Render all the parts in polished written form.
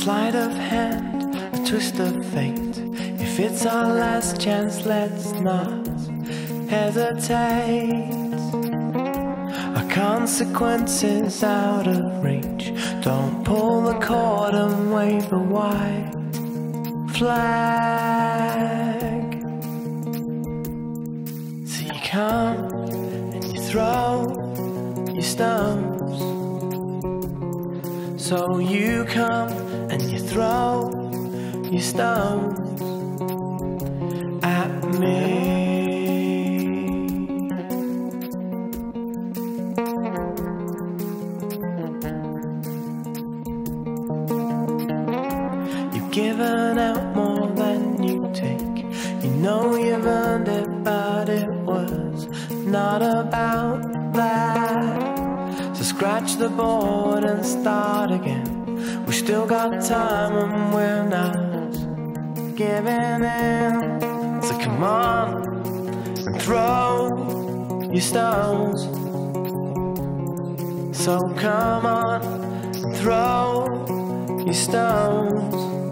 sleight of hand, a twist of fate. If it's our last chance, let's not hesitate. Our consequences out of reach. Don't pull the cord and wave the white flag. So you come and you throw your stones. So you come and you throw your stones at me. You've given out more than you take. You know you've earned it, but it was not about that. So scratch the board and start again. We still got time and we're not giving in. So come on and throw your stones. So come on and throw your stones.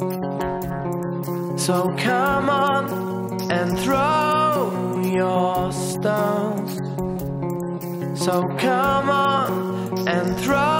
So come on and throw your stones. So come on and throw